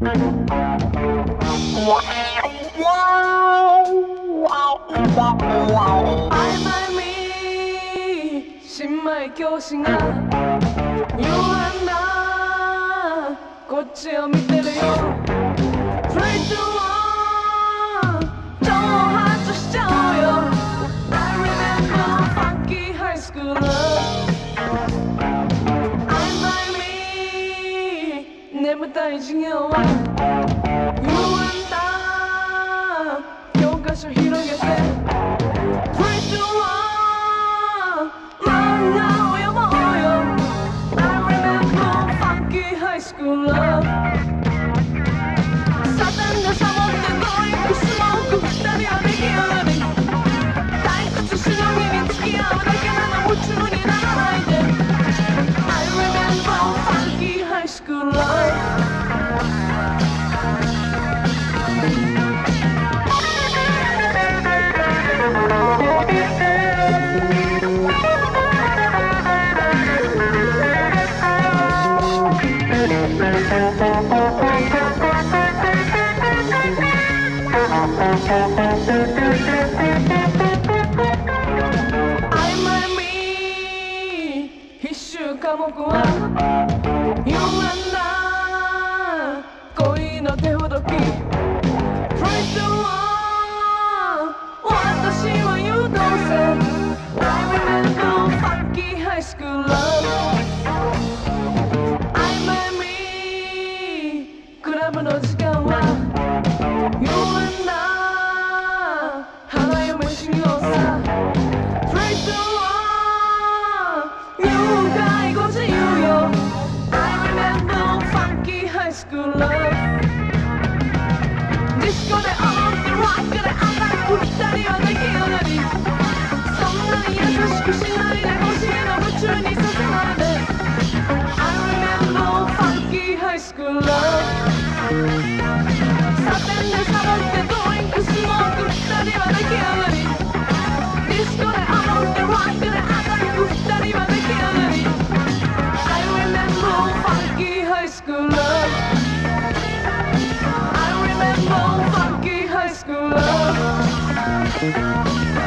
新米教師が言わんな、こっちを見てるよ。3、2、1挑発しちゃうよ。 I remember funky high school I'm by me 眠たい授業は言わんだ、教科書広げて 3、2、1サテンでサボってドリンクスモーク、二人は出来上がり、退屈しのぎに付き合うだけなの夢中にならないで I remember funky high school love I'm me 必修科目は言わんな、恋の手ほどき First one 私は優等生 I remember funky high school love I'm me クラブの時間は言わんな、ディスコで踊ってロックでアタック、二人は出来上がり、そんなに優しくしないでほしいの、夢中にさせないで I remember funky high school love サテンでサボってドリンクスモーク、二人は出来上がり、ディスコで踊ってロックでアタック、二人は出来上がり I remember funky high school love funky high school love